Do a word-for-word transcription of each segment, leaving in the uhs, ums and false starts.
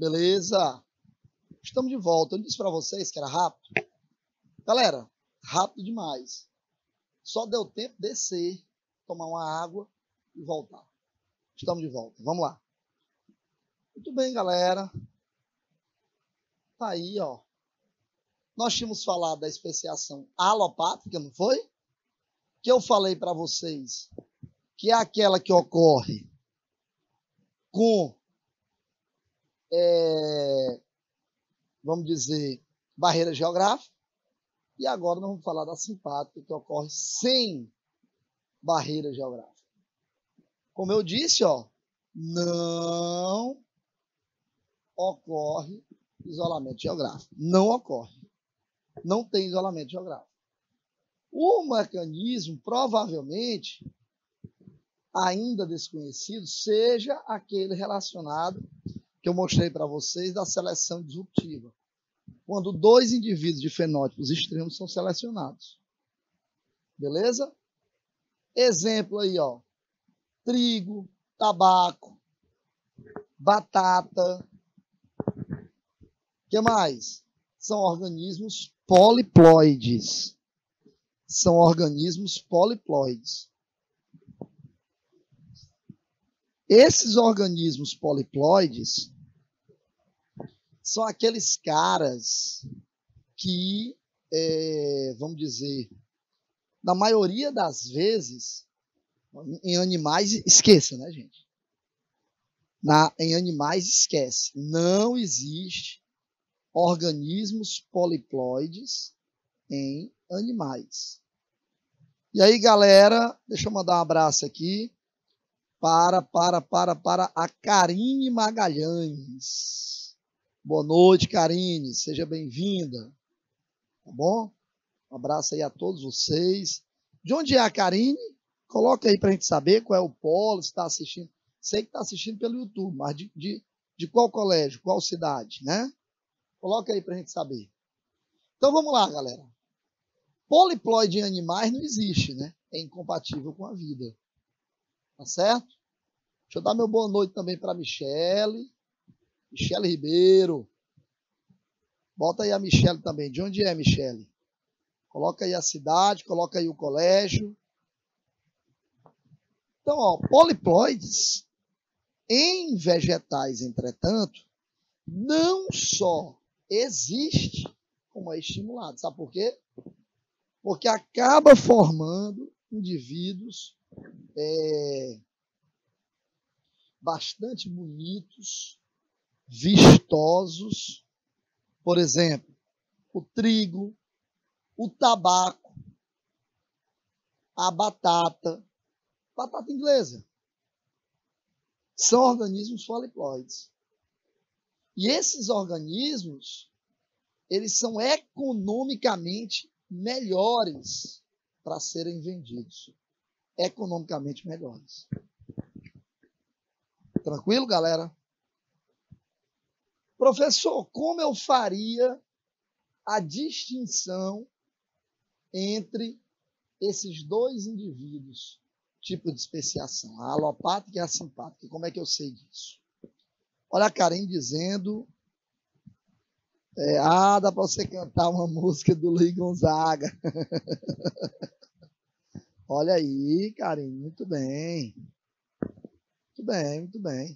Beleza? Estamos de volta. Eu disse para vocês que era rápido. Galera, rápido demais. Só deu tempo de descer, tomar uma água e voltar. Estamos de volta. Vamos lá. Muito bem, galera. Tá aí, ó. Nós tínhamos falado da especiação alopátrica, não foi? Que eu falei para vocês que é aquela que ocorre com, é, vamos dizer, barreira geográfica. E agora nós vamos falar da simpática, que ocorre sem barreira geográfica. Como eu disse, ó, não ocorre isolamento geográfico. Não ocorre. Não tem isolamento geográfico. O mecanismo, provavelmente, ainda desconhecido, seja aquele relacionado que eu mostrei para vocês da seleção disruptiva. Quando dois indivíduos de fenótipos extremos são selecionados. Beleza? Exemplo aí, ó. Trigo, tabaco, batata. O que mais? São organismos poliploides. São organismos poliploides. Esses organismos poliploides são aqueles caras que, é, vamos dizer, na maioria das vezes, em animais, esqueça, né, gente? Na, em animais, esquece. Não existe organismos poliploides em animais. E aí, galera, deixa eu mandar um abraço aqui para, para, para, para a Karine Magalhães. Boa noite, Karine, seja bem-vinda. Tá bom? Um abraço aí a todos vocês. De onde é a Karine? Coloca aí para a gente saber qual é o polo, se está assistindo. Sei que está assistindo pelo YouTube, mas de, de, de qual colégio, qual cidade, né? Coloca aí para a gente saber. Então vamos lá, galera. Poliploide em animais não existe, né? É incompatível com a vida. Tá certo? Deixa eu dar meu boa noite também para a Michele. Michele Ribeiro. Bota aí a Michele também. De onde é, Michele? Coloca aí a cidade, coloca aí o colégio. Então, ó, poliploides em vegetais, entretanto, não só existe, como é estimulado. Sabe por quê? Porque acaba formando indivíduos é, bastante bonitos, vistosos. Por exemplo, o trigo, o tabaco, a batata, batata inglesa. São organismos poliploides. E esses organismos, eles são economicamente melhores para serem vendidos. Economicamente melhores. Tranquilo, galera? Professor, como eu faria a distinção entre esses dois indivíduos, tipo de especiação, a alopátrica e a simpátrica? Como é que eu sei disso? Olha a Karen dizendo, é, ah, dá para você cantar uma música do Luiz Gonzaga. Olha aí, Karen, muito bem. Muito bem, muito bem.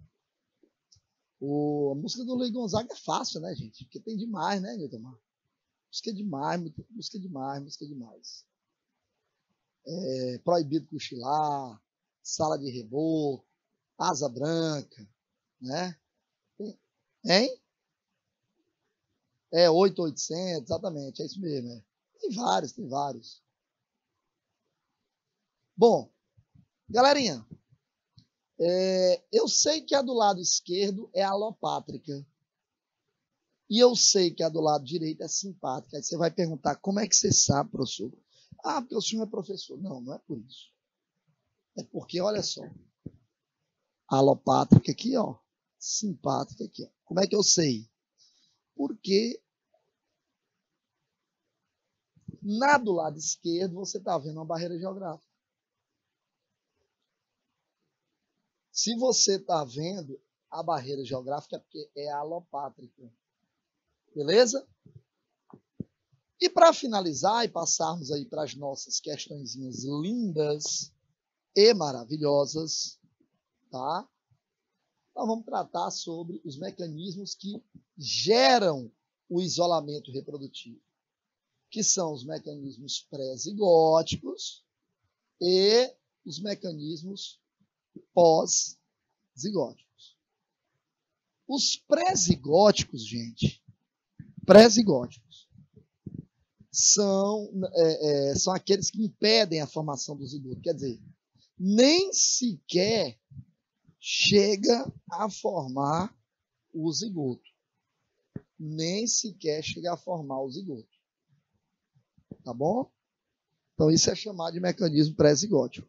O, a música do Luiz Gonzaga é fácil, né, gente? Porque tem demais, né, Nilton? Música demais, música demais, música demais. É, Proibido Cochilar, Sala de Reboco, Asa Branca, né? Hein? É, oito mil e oitocentos, exatamente, é isso mesmo. É. Tem vários, tem vários. Bom, galerinha, é, eu sei que a do lado esquerdo é alopátrica. E eu sei que a do lado direito é simpátrica. Aí você vai perguntar, como é que você sabe, professor? Ah, porque o senhor é professor. Não, não é por isso. É porque, olha só, a alopátrica aqui, ó, simpátrica aqui, ó. Como é que eu sei? Porque na do lado esquerdo você está vendo uma barreira geográfica. Se você está vendo a barreira geográfica, porque é alopátrica. Beleza? E para finalizar e passarmos aí para as nossas questõezinhas lindas e maravilhosas, tá? Então vamos tratar sobre os mecanismos que geram o isolamento reprodutivo, que são os mecanismos pré-zigóticos e os mecanismos pós-zigóticos. Os pré-zigóticos, gente, pré-zigóticos, são, é, é, são aqueles que impedem a formação do zigoto. Quer dizer, nem sequer chega a formar o zigoto. Nem sequer chega a formar o zigoto. Tá bom? Então, isso é chamado de mecanismo pré-zigótico.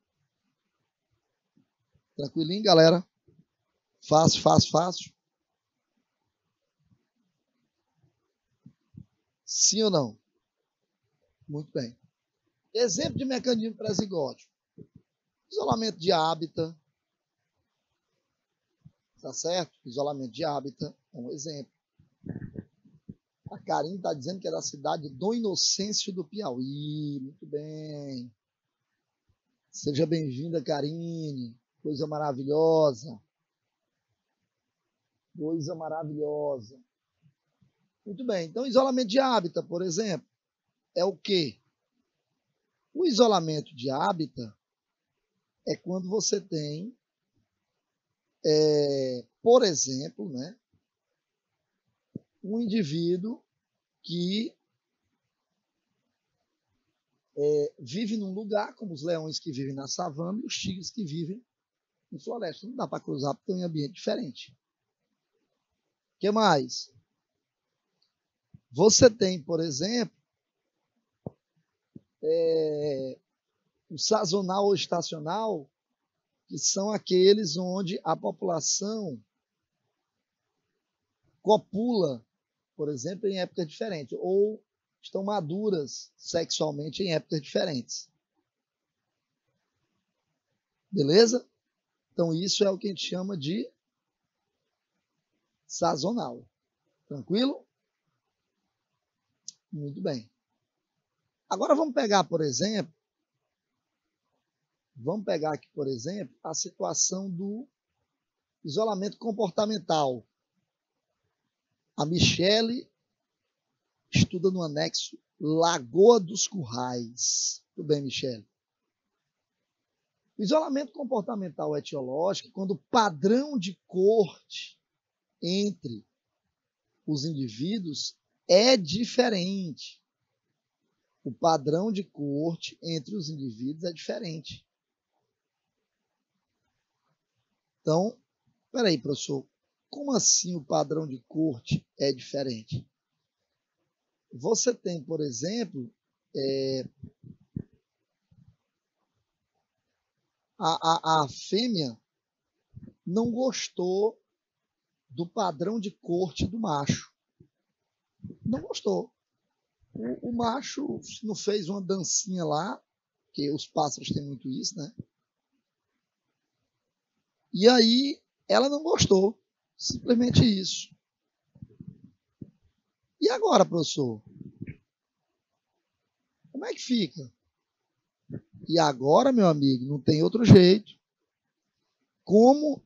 Tranquilinho, galera? Fácil, fácil, fácil. Sim ou não? Muito bem. Exemplo de mecanismo pré-zigótico. Isolamento de hábitat. Tá certo? Isolamento de hábitat é um exemplo. A Karine está dizendo que é da cidade do Inocêncio do Piauí. Muito bem. Seja bem-vinda, Karine. Coisa maravilhosa. Coisa maravilhosa. Muito bem. Então, isolamento de hábitat, por exemplo, é o quê? O isolamento de hábitat é quando você tem, é, por exemplo, né, um indivíduo que é, vive num lugar, como os leões que vivem na savana e os tigres que vivem em floresta. Não dá para cruzar porque estão em ambiente diferente. O que mais? Você tem, por exemplo, é, o sazonal ou estacional, que são aqueles onde a população copula, por exemplo, em épocas diferentes, ou estão maduras sexualmente em épocas diferentes. Beleza? Então, isso é o que a gente chama de sazonal. Tranquilo? Muito bem. Agora vamos pegar, por exemplo, vamos pegar aqui, por exemplo, a situação do isolamento comportamental. A Michele estuda no anexo Lagoa dos Currais. Tudo bem, Michele? O isolamento comportamental etiológico, quando o padrão de corte entre os indivíduos é diferente. O padrão de corte entre os indivíduos é diferente. Então, peraí, professor, como assim o padrão de corte é diferente? Você tem, por exemplo, é, a, a, a fêmea não gostou do padrão de corte do macho. Não gostou. O, o macho não fez uma dancinha lá, porque os pássaros têm muito isso, né? E aí ela não gostou. Simplesmente isso. E agora, professor? Como é que fica? E agora, meu amigo, não tem outro jeito. Como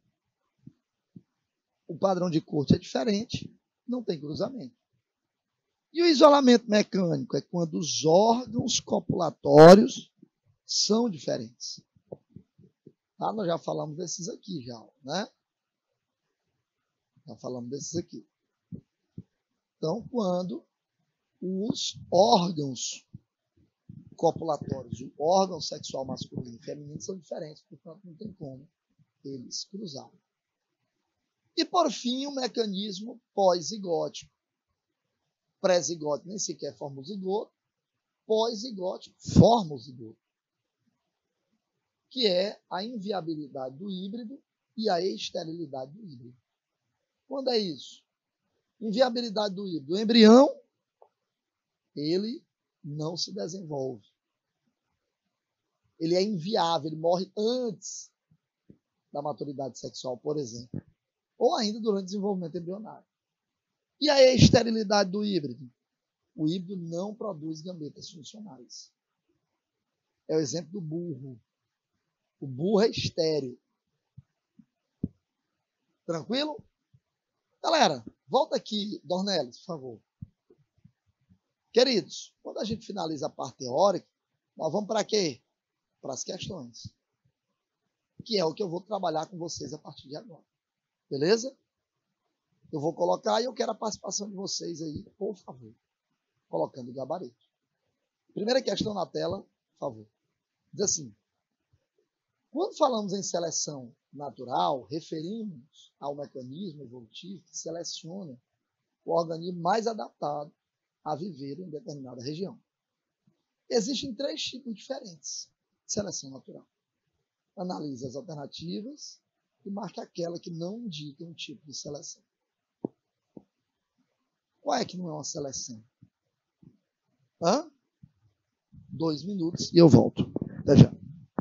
o padrão de corte é diferente, não tem cruzamento. E o isolamento mecânico é quando os órgãos copulatórios são diferentes. Tá? Nós já falamos desses aqui, já, né? Já falamos desses aqui. Então, quando os órgãos copulatórios, o órgão sexual masculino e feminino são diferentes, portanto, não tem como eles cruzarem. E, por fim, o mecanismo pós-zigótico. Pré-zigótico nem sequer forma o zigoto, pós-zigótico forma o zigoto, que é a inviabilidade do híbrido e a esterilidade do híbrido. Quando é isso? Inviabilidade do híbrido. O embrião, ele não se desenvolve. Ele é inviável, ele morre antes da maturidade sexual, por exemplo. ou ainda durante o desenvolvimento embrionário. E aí a esterilidade do híbrido? O híbrido não produz gametas funcionais. É o exemplo do burro. O burro é estéril. Tranquilo? Galera, volta aqui, Dornelis, por favor. Queridos, quando a gente finaliza a parte teórica, nós vamos para quê? Para as questões. Que é o que eu vou trabalhar com vocês a partir de agora. Beleza? Eu vou colocar e eu quero a participação de vocês aí, por favor. Colocando o gabarito. Primeira questão na tela, por favor. Diz assim: quando falamos em seleção natural, referimos ao mecanismo evolutivo que seleciona o organismo mais adaptado a viver em determinada região. Existem três tipos diferentes de seleção natural. Analise as alternativas e marque aquela que não indica um tipo de seleção. Qual é que não é uma seleção? Hã? Dois minutos e eu volto. Até já.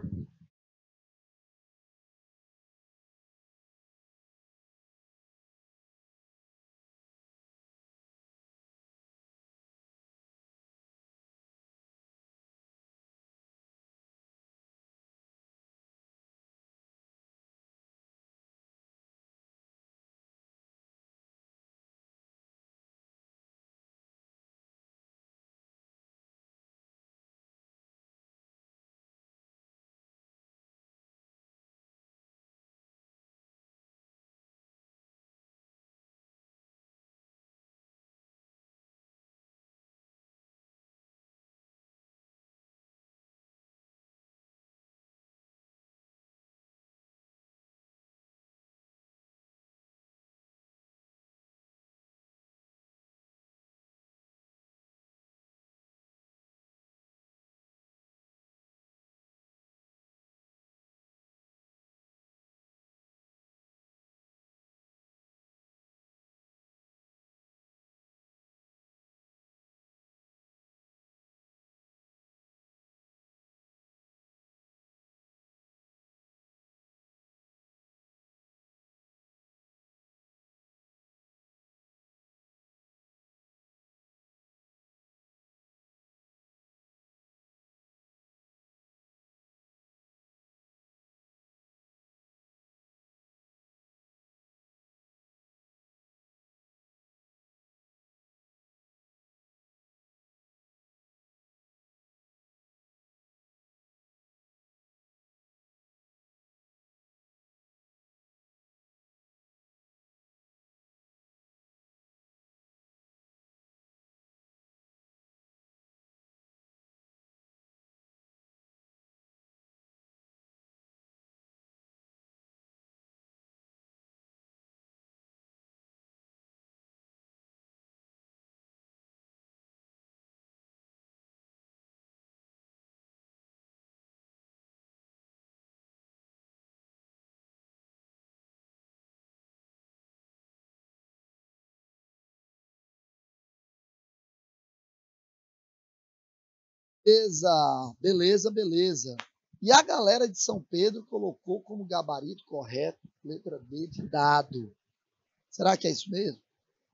Beleza, beleza, beleza. E a galera de São Pedro colocou como gabarito correto, letra B de dado. Será que é isso mesmo?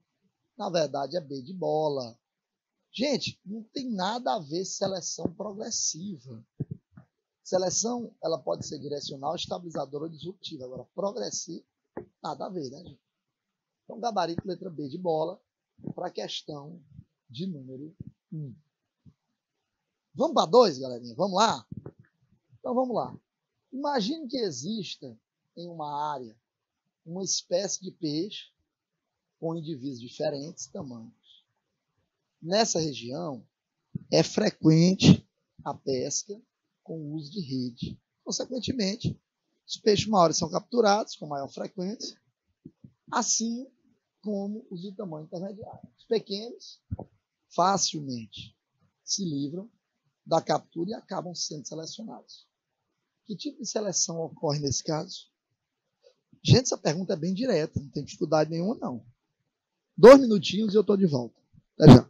Na verdade é B de bola. Gente, não tem nada a ver seleção progressiva. Seleção, ela pode ser direcional, estabilizadora ou disruptiva. Agora, progressiva, nada a ver, né, gente? Então, gabarito, letra B de bola, para a questão de número um. Vamos para dois, galerinha? Vamos lá? Então, vamos lá. Imagine que exista em uma área uma espécie de peixe com indivíduos de diferentes tamanhos. Nessa região, é frequente a pesca com o uso de rede. Consequentemente, os peixes maiores são capturados com maior frequência, assim como os de tamanho intermediário. Os pequenos facilmente se livram da captura e acabam sendo selecionados. Que tipo de seleção ocorre nesse caso? Gente, essa pergunta é bem direta, não tem dificuldade nenhuma, não. Dois minutinhos e eu estou de volta. Até já.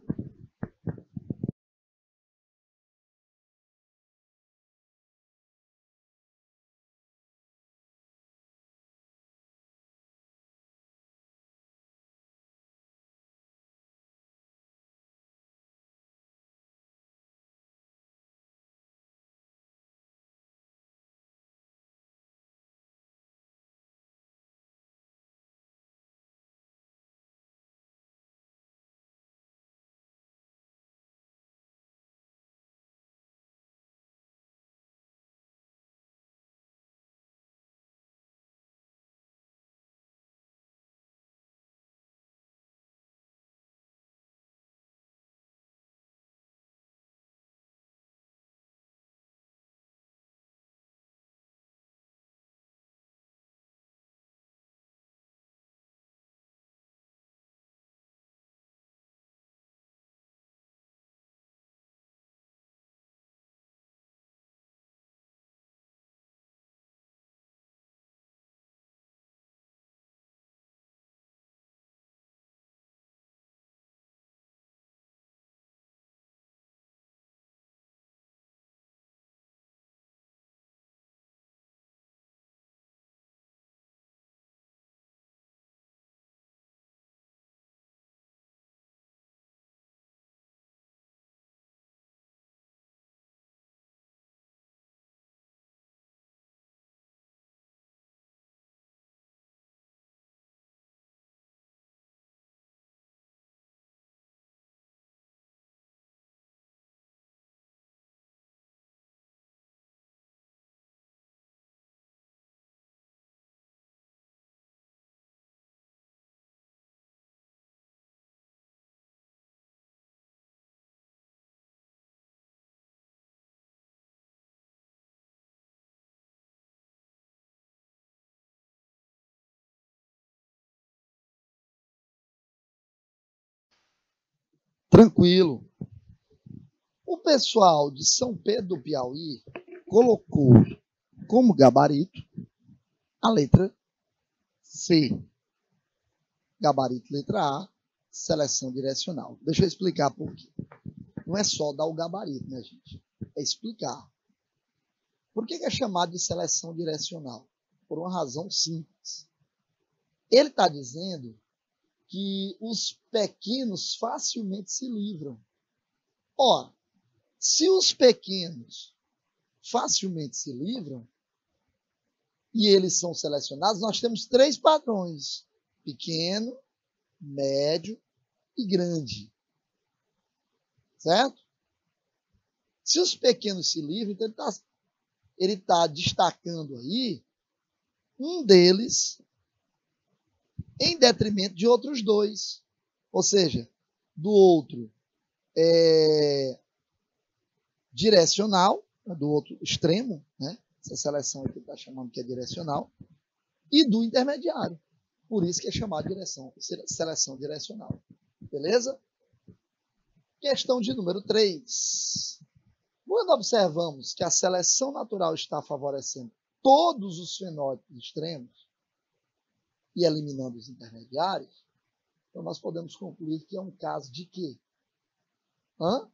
Tranquilo. O pessoal de São Pedro do Piauí colocou como gabarito a letra C. Gabarito letra A, seleção direcional. Deixa eu explicar por quê. Não é só dar o gabarito, né, gente? É explicar. Por que é chamado de seleção direcional? Por uma razão simples. Ele está dizendo que os pequenos facilmente se livram. Ora, se os pequenos facilmente se livram, e eles são selecionados, nós temos três padrões: pequeno, médio e grande. Certo? Se os pequenos se livram, então ele está ele tá destacando aí um deles em detrimento de outros dois. Ou seja, do outro é, direcional, do outro extremo, né? Essa seleção aqui está chamando que é direcional, e do intermediário. Por isso que é chamado de direção, seleção direcional. Beleza? Questão de número três. Quando observamos que a seleção natural está favorecendo todos os fenótipos extremos e eliminando os intermediários, então nós podemos concluir que é um caso de quê? Hã?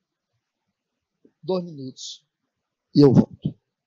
Dois minutos e eu volto.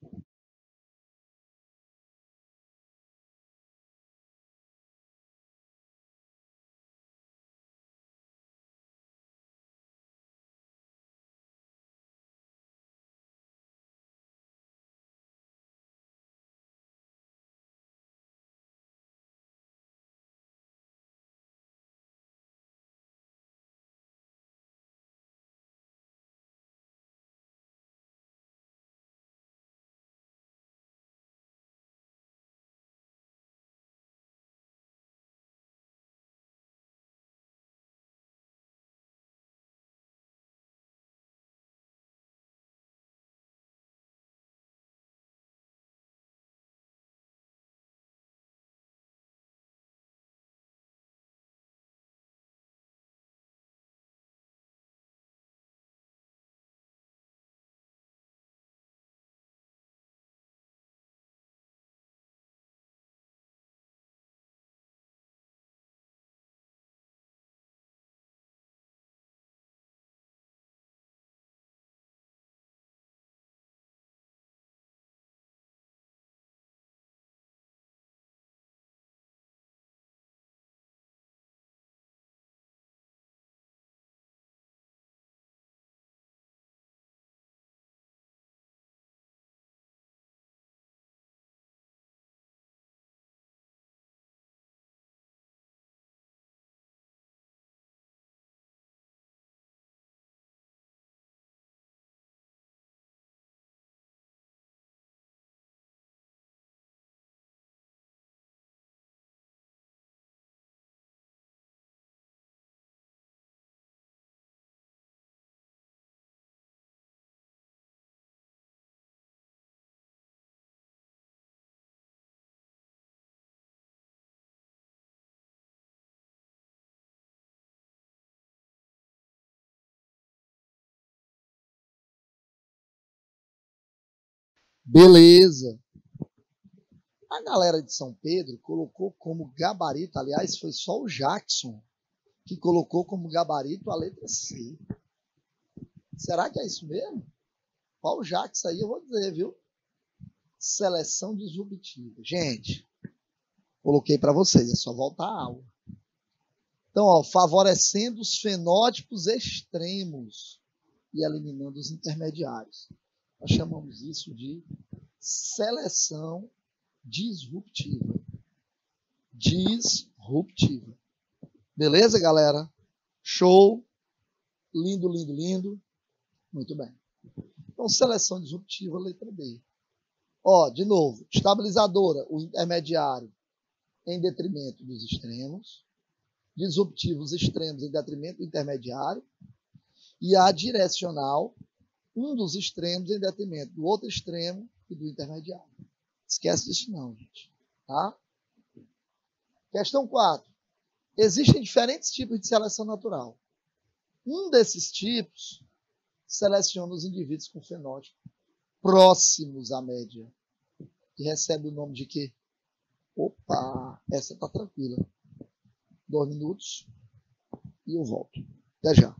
Beleza. A galera de São Pedro colocou como gabarito, aliás, foi só o Jackson que colocou como gabarito a letra C. Será que é isso mesmo? Qual o Jackson aí, eu vou dizer, viu? Seleção disruptiva. Gente, coloquei para vocês, é só voltar à aula. Então, ó, favorecendo os fenótipos extremos e eliminando os intermediários. Nós chamamos isso de seleção disruptiva. Disruptiva. Beleza, galera? Show. Lindo, lindo, lindo. Muito bem. Então, seleção disruptiva, letra B. Ó, de novo, estabilizadora, o intermediário em detrimento dos extremos. Disruptiva, os extremos em detrimento do intermediário. E a direcional, um dos extremos em detrimento do outro extremo e do intermediário. Esquece disso não, gente. Tá? Questão quatro. Existem diferentes tipos de seleção natural. Um desses tipos seleciona os indivíduos com fenótipo próximos à média, que recebe o nome de quê? Opa, essa tá tranquila. Dois minutos e eu volto. Até já.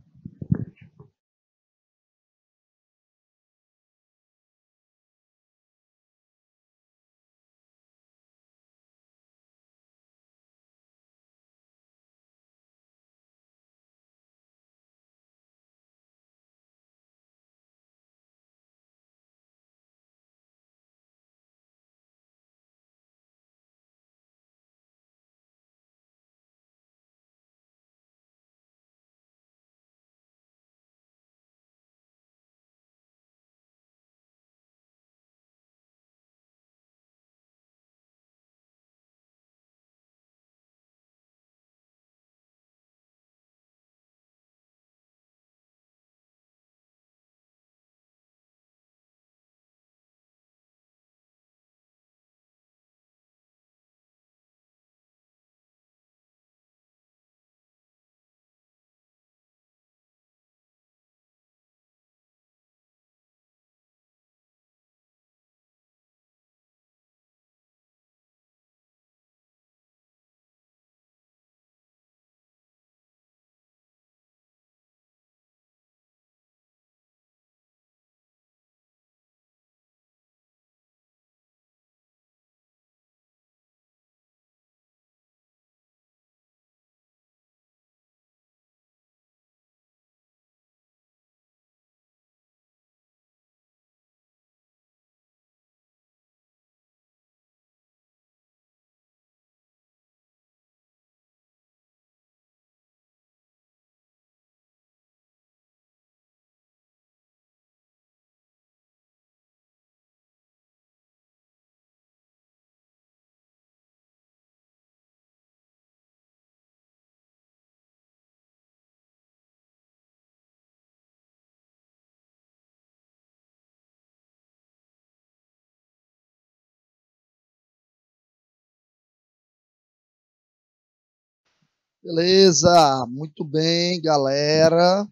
Beleza, muito bem, galera.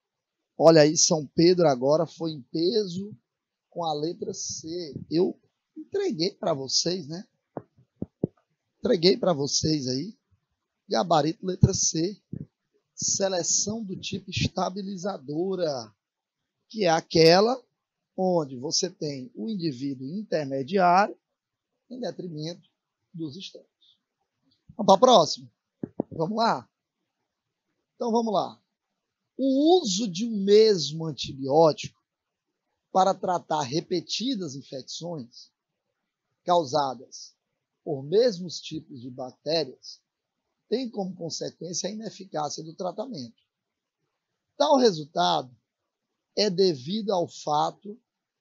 Olha aí, São Pedro agora foi em peso com a letra C. Eu entreguei para vocês, né? Entreguei para vocês aí. Gabarito letra C. Seleção do tipo estabilizadora, que é aquela onde você tem o indivíduo intermediário em detrimento dos extremos. Vamos para a próxima? Vamos lá? Então vamos lá. O uso de um mesmo antibiótico para tratar repetidas infecções causadas por mesmos tipos de bactérias tem como consequência a ineficácia do tratamento. Tal resultado é devido ao fato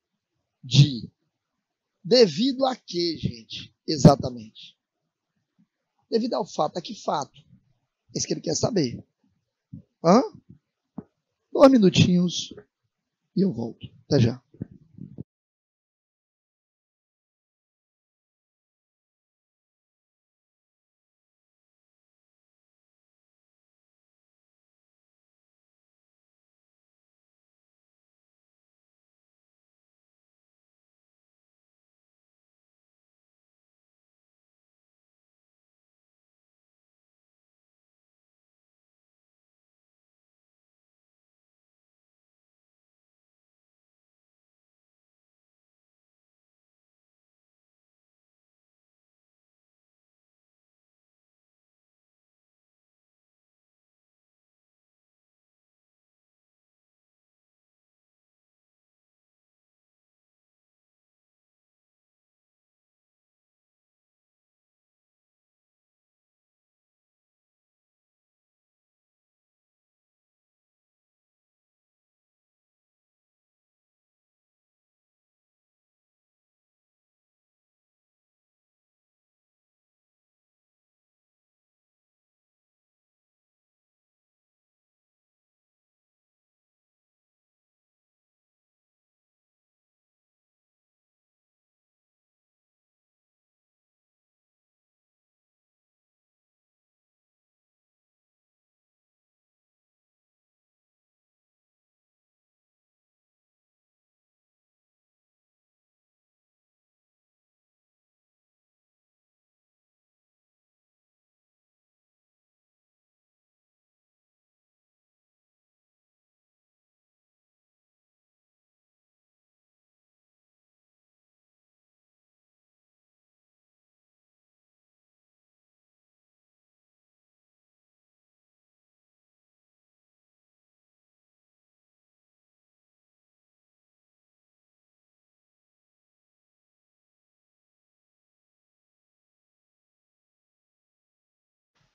de... Devido a quê, gente? Exatamente. Devido ao fato. A que fato? É isso que ele quer saber. Hã? Dois minutinhos e eu volto. Até já.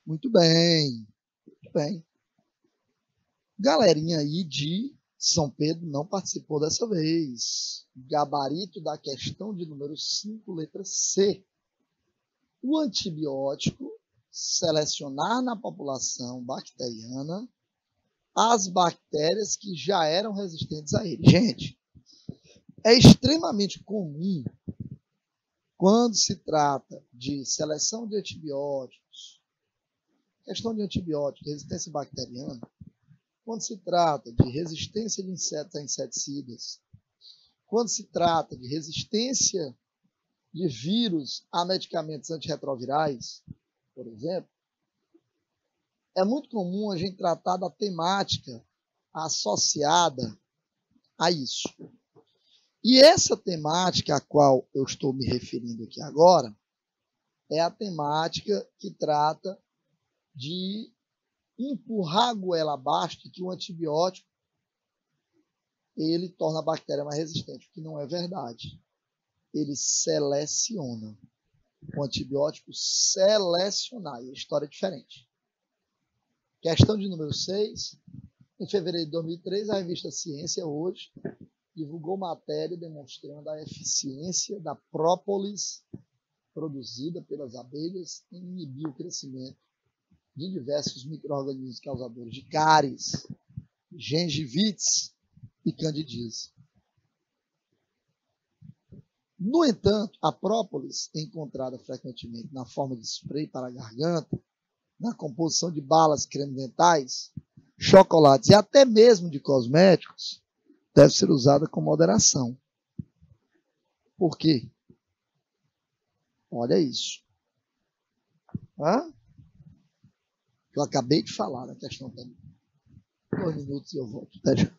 Muito bem. Muito bem. Galerinha aí de São Pedro não participou dessa vez. Gabarito da questão de número cinco, letra C. O antibiótico selecionar na população bacteriana as bactérias que já eram resistentes a ele. Gente, é extremamente comum quando se trata de seleção de antibióticos, questão de antibiótico, resistência bacteriana, quando se trata de resistência de insetos a inseticidas, quando se trata de resistência de vírus a medicamentos antirretrovirais, por exemplo, é muito comum a gente tratar da temática associada a isso. E essa temática a qual eu estou me referindo aqui agora é a temática que trata de empurrar a goela abaixo de que o antibiótico ele torna a bactéria mais resistente, o que não é verdade. Ele seleciona. O antibiótico selecionar. E a história é diferente. Questão de número seis. Em fevereiro de dois mil e três, a revista Ciência Hoje divulgou matéria demonstrando a eficiência da própolis produzida pelas abelhas em inibir o crescimento de diversos micro-organismos causadores de cáries, gengivites e candidíase. No entanto, a própolis, encontrada frequentemente na forma de spray para a garganta, na composição de balas, cremes dentais, chocolates e até mesmo de cosméticos, deve ser usada com moderação. Por quê? Olha isso. Hã? Eu acabei de falar na questão também. Dois minutos e eu volto. Até já.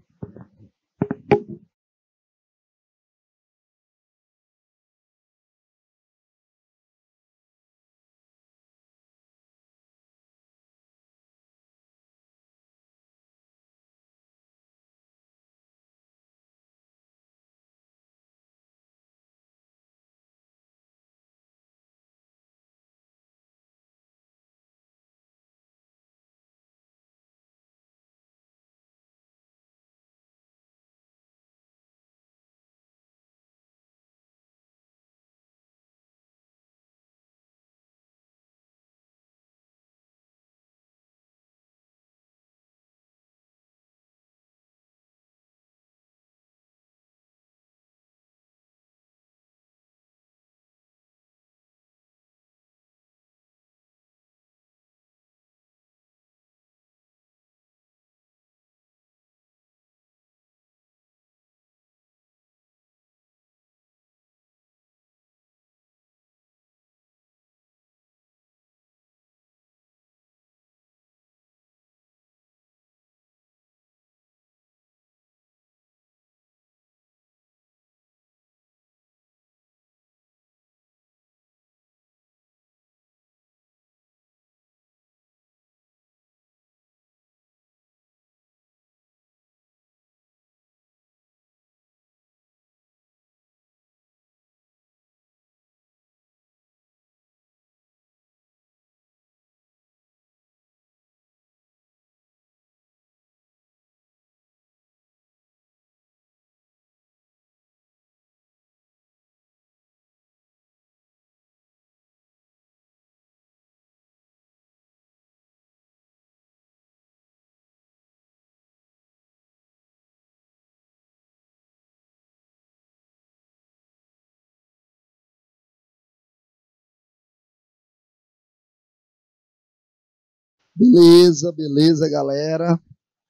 Beleza, beleza, galera.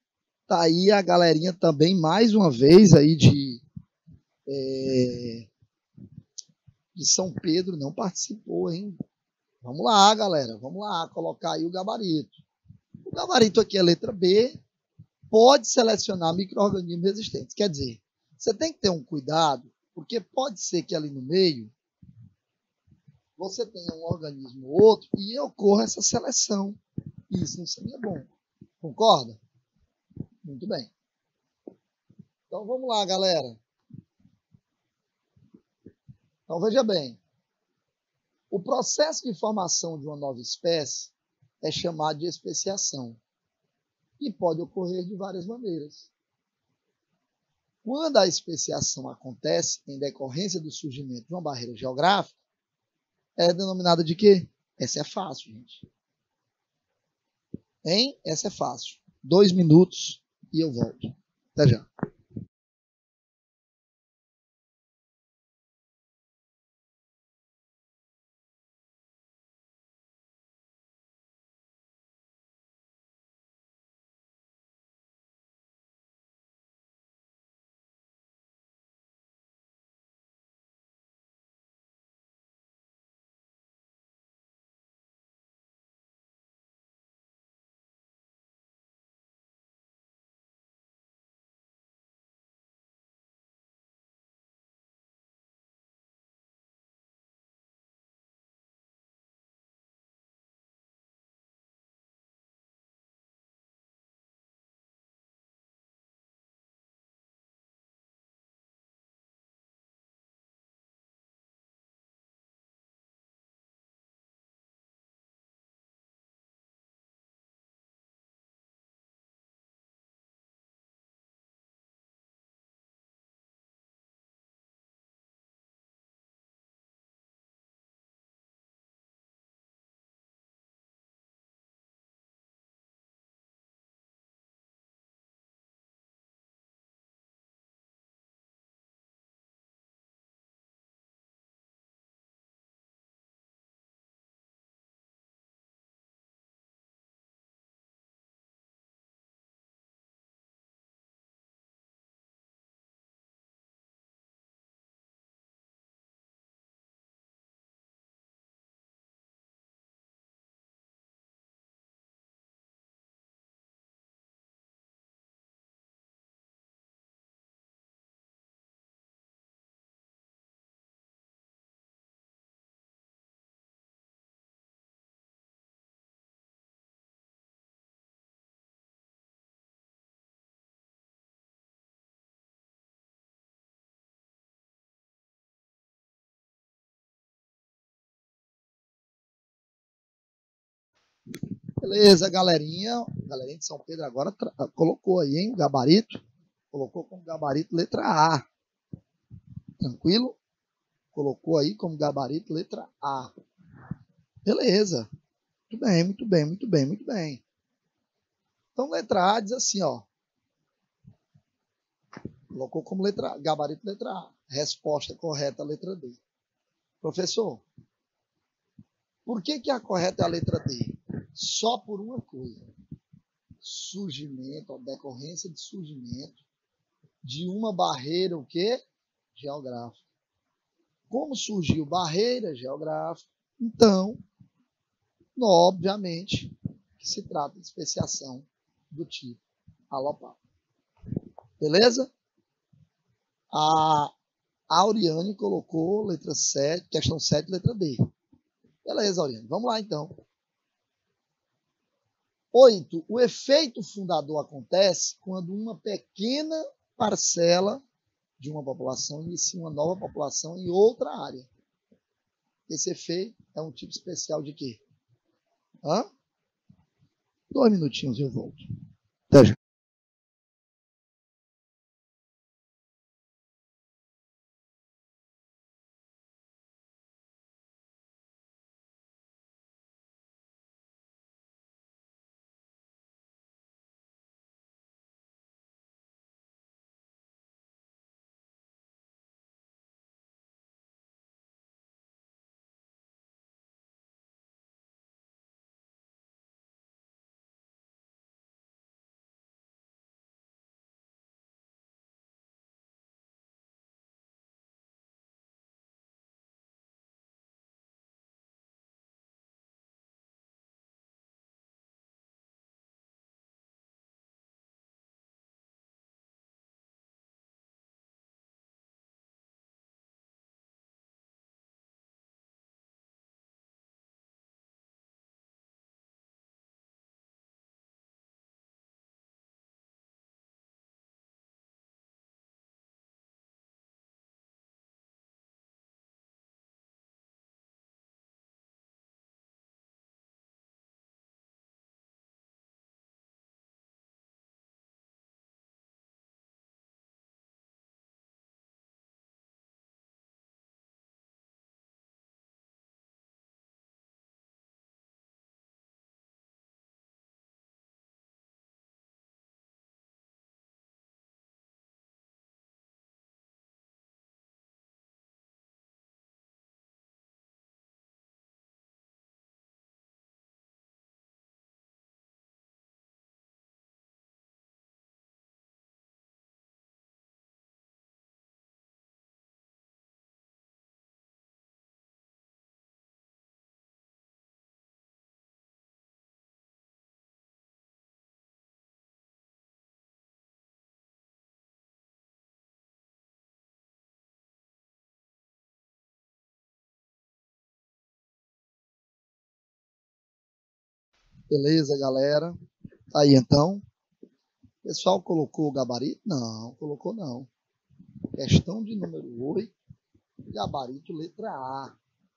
Tá aí a galerinha também, mais uma vez, aí de, é, de São Pedro, não participou, hein? Vamos lá, galera, vamos lá, colocar aí o gabarito. O gabarito aqui é a letra B, pode selecionar micro-organismos resistentes. Quer dizer, você tem que ter um cuidado, porque pode ser que ali no meio você tenha um organismo ou outro e ocorra essa seleção. Isso não seria bom. Concorda? Muito bem. Então vamos lá, galera. Então veja bem. O processo de formação de uma nova espécie é chamado de especiação e pode ocorrer de várias maneiras. Quando a especiação acontece em decorrência do surgimento de uma barreira geográfica, é denominada de quê? Essa é fácil, gente. Hein? Essa é fácil. Dois minutos e eu volto. Até já. Beleza, galerinha. Galerinha de São Pedro agora colocou aí, hein? O gabarito. Colocou como gabarito letra A. Tranquilo? Colocou aí como gabarito letra A. Beleza. Muito bem, muito bem, muito bem, muito bem. Então, letra A diz assim, ó. Colocou como letra A, gabarito letra A. Resposta correta, letra D. Professor, por que que a correta é a letra D? Só por uma coisa. Surgimento, a decorrência de surgimento de uma barreira, o quê? Geográfica. Como surgiu barreira geográfica, então, obviamente, que se trata de especiação do tipo alopado. Beleza? A Auriane colocou letra sete, questão sete, letra D. Beleza, Auriane. Vamos lá, então. oito. O efeito fundador acontece quando uma pequena parcela de uma população inicia uma nova população em outra área. Esse efeito é um tipo especial de quê? Hã? Dois minutinhos e eu volto. Até já. Beleza, galera? Aí, então. O pessoal colocou o gabarito? Não, colocou não. Questão de número oito, gabarito letra A.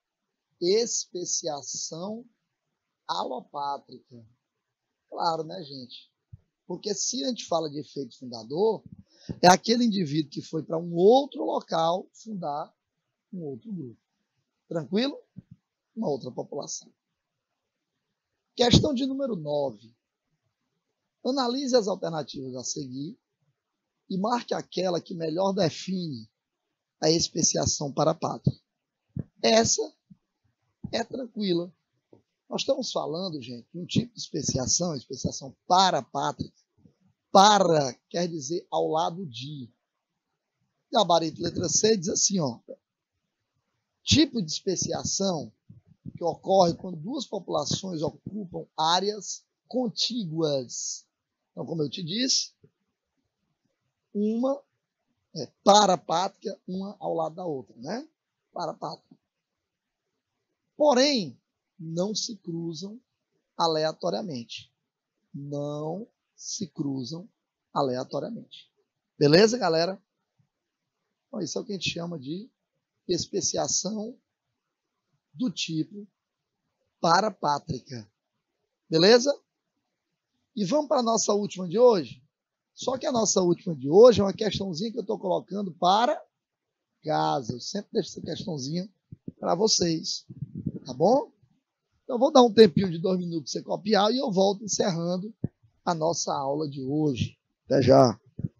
Especiação alopátrica. Claro, né, gente? Porque se a gente fala de efeito fundador, é aquele indivíduo que foi para um outro local fundar um outro grupo. Tranquilo? Uma outra população. Questão de número nove. Analise as alternativas a seguir e marque aquela que melhor define a especiação para a pátria. Essa é tranquila. Nós estamos falando, gente, de um tipo de especiação, especiação para a pátria. Para quer dizer ao lado de. Gabarito letra C diz assim, ó. Tipo de especiação que ocorre quando duas populações ocupam áreas contíguas. Então, como eu te disse, uma é para a pátria, uma ao lado da outra, né? Para a pátria. Porém, não se cruzam aleatoriamente. Não se cruzam aleatoriamente. Beleza, galera? Então, isso é o que a gente chama de especiação do tipo parapátrica. Beleza? E vamos para a nossa última de hoje? Só que a nossa última de hoje é uma questãozinha que eu estou colocando para casa. Eu sempre deixo essa questãozinha para vocês. Tá bom? Então, eu vou dar um tempinho de dois minutos para você copiar e eu volto encerrando a nossa aula de hoje. Até já.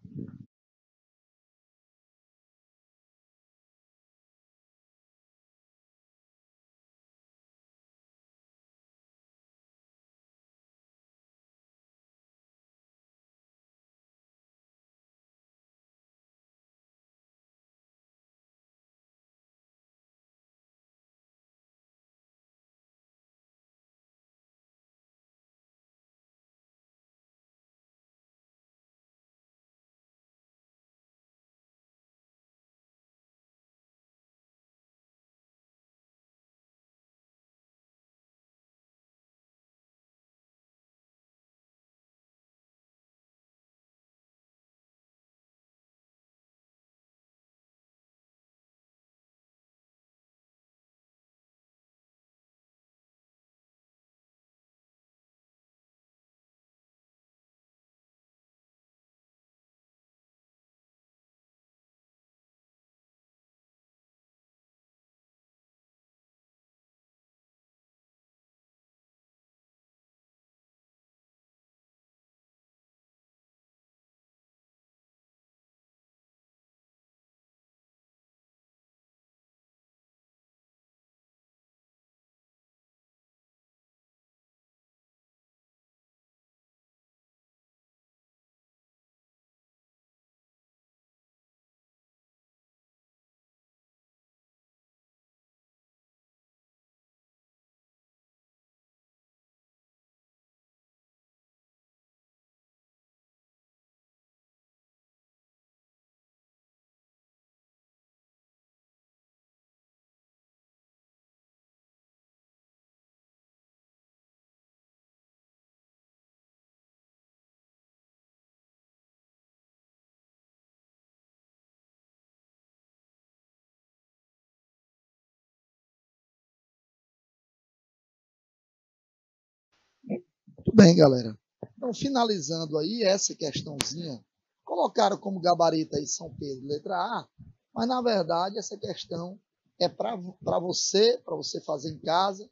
Muito bem, galera. Então, finalizando aí essa questãozinha, colocaram como gabarito aí São Pedro, letra A, mas na verdade essa questão é para você, para você fazer em casa,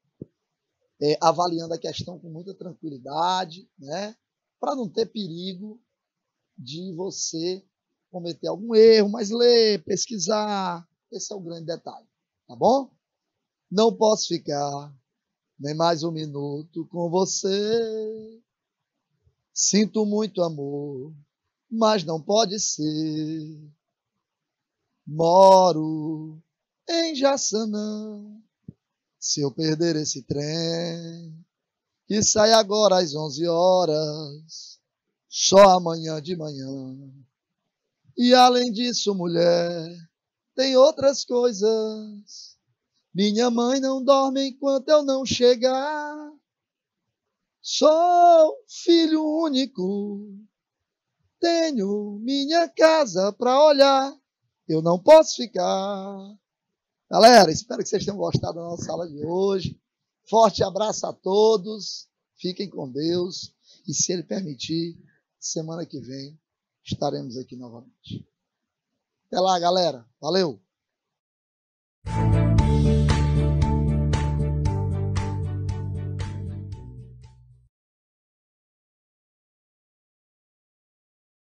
é, avaliando a questão com muita tranquilidade, né? Para não ter perigo de você cometer algum erro, mas ler, pesquisar, esse é o grande detalhe, tá bom? Não posso ficar nem mais um minuto com você. Sinto muito amor, mas não pode ser. Moro em Jaçanã. Se eu perder esse trem, que sai agora às onze horas, só amanhã de manhã. E além disso, mulher, tem outras coisas. Minha mãe não dorme enquanto eu não chegar. Sou filho único, tenho minha casa para olhar, eu não posso ficar. Galera, espero que vocês tenham gostado da nossa aula de hoje. Forte abraço a todos, fiquem com Deus e, se Ele permitir, semana que vem estaremos aqui novamente. Até lá, galera. Valeu!